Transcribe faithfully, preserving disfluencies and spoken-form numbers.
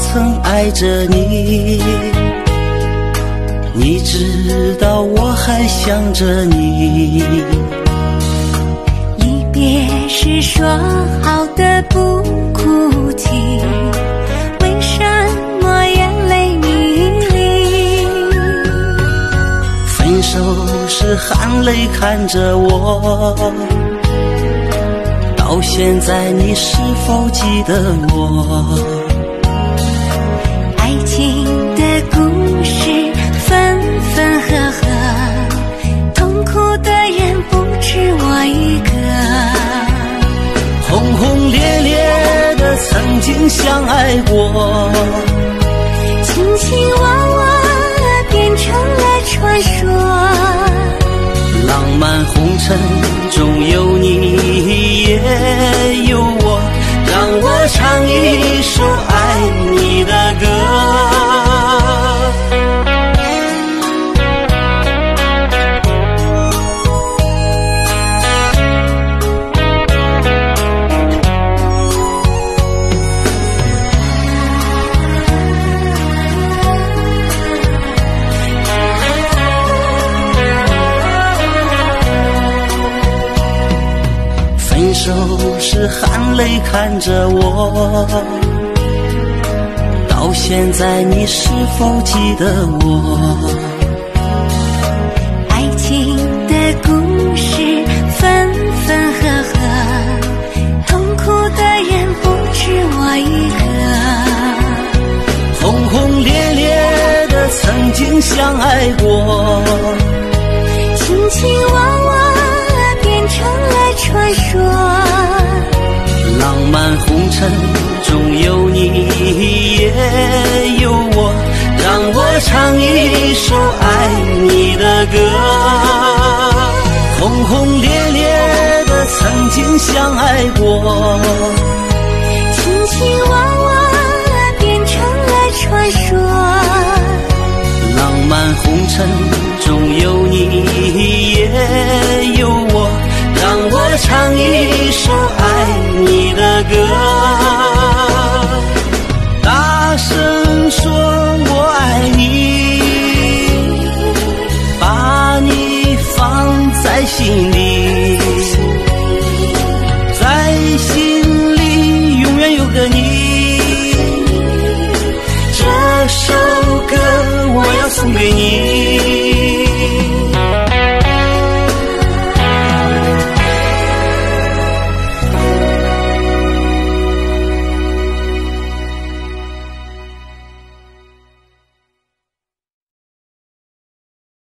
曾爱着你，你知道我还想着你。 离别时说好的不哭泣，为什么眼泪迷离？ 分手时含泪看着我，到现在你是否记得我？ 爱情的故事分分合合，痛苦的人不止我一个。 轰轰烈烈的曾经相爱过， 卿卿我我变成了传说。 浪漫红尘中有你也有我，让我唱一首爱你的歌。分手时含泪看着我，到现在你是否记得我？ 爱情的故事分分合合，痛苦的人不止我一个。 轰轰烈烈的曾经相爱过， 卿卿我我变成了传说。 浪漫红尘中有你也有我，让我唱一首爱你的歌。轰轰烈烈的曾经相爱过， 卿卿我我变成了传说。 浪漫红尘中有你也有我，让我唱一首爱你的歌。大声说我爱你，把你放在心里，